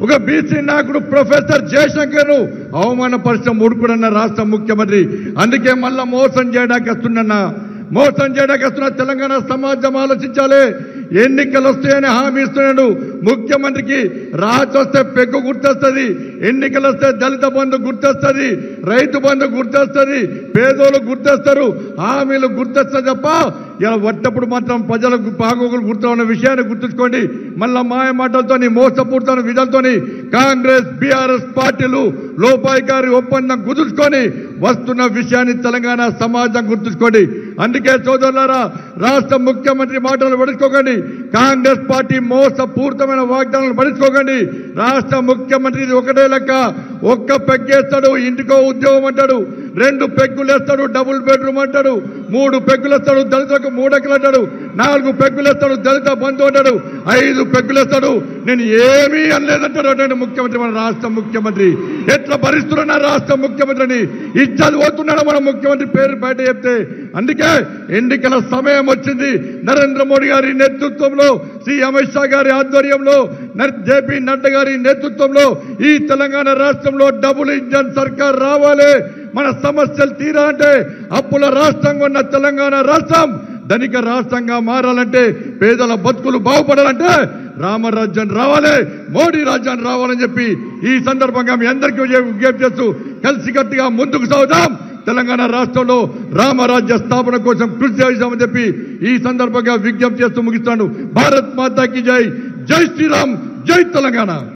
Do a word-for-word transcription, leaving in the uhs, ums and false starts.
ఒక బీసీ నాయకుడు ప్రొఫెసర్ జయశంకర్ అవమానపరిచిన మూడుకుడన్న రాష్ట్ర ముఖ్యమంత్రి. అందుకే మళ్ళా మోసం చేయడానికి వస్తున్నా మోసం చేయడానికి వస్తున్న తెలంగాణ సమాజం ఆలోచించాలి. ఎన్నికలు వస్తాయని హామీ ఇస్తున్నాడు ముఖ్యమంత్రికి. రాజు వస్తే పెగ్గు గుర్తొస్తుంది, ఎన్నికలు వస్తే దళిత బంధు గుర్తొస్తుంది, రైతు బంధు గుర్తొస్తుంది, పేదోళ్ళు గుర్తొస్తారు, హామీలు గుర్తొస్తుంది తప్ప ఇలా వట్టప్పుడు మాత్రం ప్రజలకు బాగోగులు గుర్తు ఉన్న విషయాన్ని గుర్తుంచుకోండి. మళ్ళా మాయ మాటలతో మోసపూర్తన విధంతో కాంగ్రెస్ బీఆర్ఎస్ పార్టీలు లోపాయికారి ఒప్పందం కుదుర్చుకొని వస్తున్న విషయాన్ని తెలంగాణ సమాజం గుర్తుంచుకోండి. అందుకే సోదరులారా, రాష్ట్ర ముఖ్యమంత్రి మాటలు పడుచుకోకండి, కాంగ్రెస్ పార్టీ మోసపూరితమైన వాగ్దానాలు పడుచుకోకండి. రాష్ట్ర ముఖ్యమంత్రి ఒకటే లెక్క, ఒక్క పెగ్గేస్తాడు ఇంటికో ఉద్యోగం అంటాడు, రెండు పెగ్గులు వేస్తాడు డబుల్ బెడ్రూమ్ అంటాడు, మూడు పెగ్గులు వేస్తాడు దళితులకు మూడెక్కలు అంటాడు, నాలుగు పెగ్గులు వేస్తాడు దళిత బంధు అంటాడు, ఐదు పెగ్గులు వేస్తాడు నేను ఏమీ అనలేదంటాడు అంటే ముఖ్యమంత్రి. మన రాష్ట్ర ముఖ్యమంత్రి ఎట్లా భరిస్తున్నా రాష్ట్ర ముఖ్యమంత్రిని ఇచ్చాది పోతున్నాడు మన ముఖ్యమంత్రి పేరు బయట చెప్తే. అందుకే ఎన్నికల సమయం వచ్చింది. నరేంద్ర మోడీ గారి నేతృత్వంలో, శ్రీ అమిత్ షా గారి ఆధ్వర్యంలో, జేపీ నడ్డా గారి నేతృత్వంలో ఈ తెలంగాణ రాష్ట్రంలో డబుల్ ఇంజన్ సర్కార్ రావాలి. మన సమస్యలు తీరా అంటే అప్పుల రాష్ట్రంగా ఉన్న తెలంగాణ రాష్ట్రం ధనిక రాష్ట్రంగా మారాలంటే, పేదల బతుకులు బాగుపడాలంటే రామరాజ్యం రావాలి, మోడీ రాజ్యాన్ని రావాలని చెప్పి ఈ సందర్భంగా మీ అందరికీ విజ్ఞప్తి చేస్తూ కలిసికట్టుగా ముందుకు సాగుదాం. తెలంగాణ రాష్ట్రంలో రామరాజ్య స్థాపన కోసం కృషి చేస్తామని చెప్పి ఈ సందర్భంగా విజ్ఞప్తి చేస్తూ ముగిస్తాను. భారత్ మాతాకి జై, జై శ్రీరామ్, జై తెలంగాణ.